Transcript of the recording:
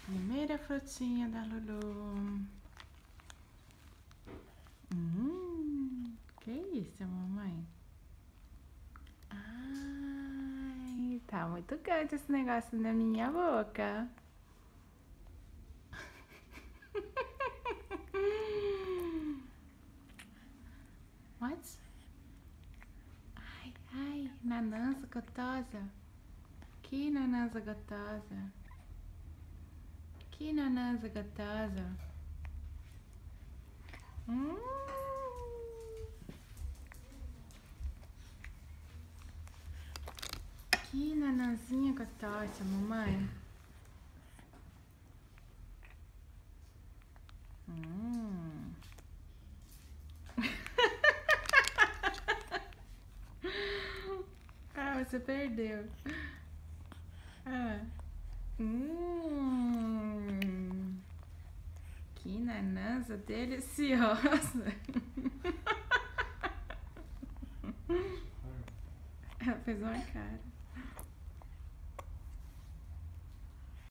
Primeira frutinha da Lulu. Que isso, mamãe? Ai, tá muito grande esse negócio na minha boca. What? Ai, ai, nanança gostosa. Que nanança gostosa. Que nanança gostosa. Que nananzinha gostosa, mamãe. Ah, você perdeu. Ah. Que nanança deliciosa. Ela fez uma cara.